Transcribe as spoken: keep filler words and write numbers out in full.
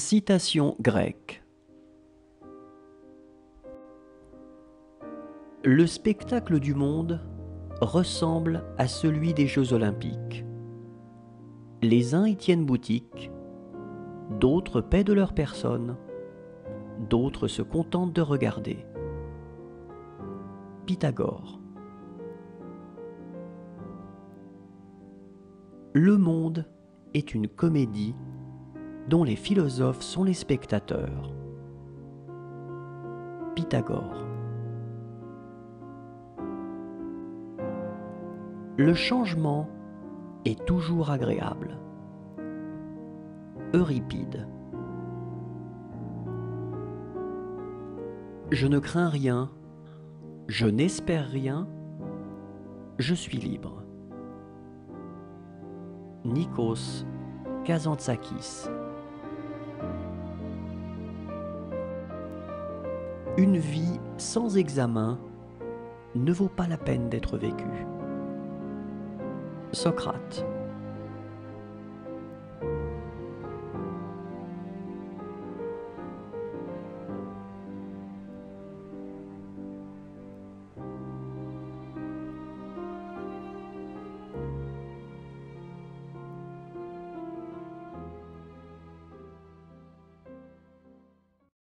Citation grecque. Le spectacle du monde ressemble à celui des Jeux olympiques. Les uns y tiennent boutique, d'autres paient de leur personne, d'autres se contentent de regarder. Pythagore. Le monde est une comédie dont les philosophes sont les spectateurs. Pythagore. Le changement est toujours agréable. Euripide. Je ne crains rien, je n'espère rien, je suis libre. Nikos Kazantzakis. Une vie sans examen ne vaut pas la peine d'être vécue. Socrate.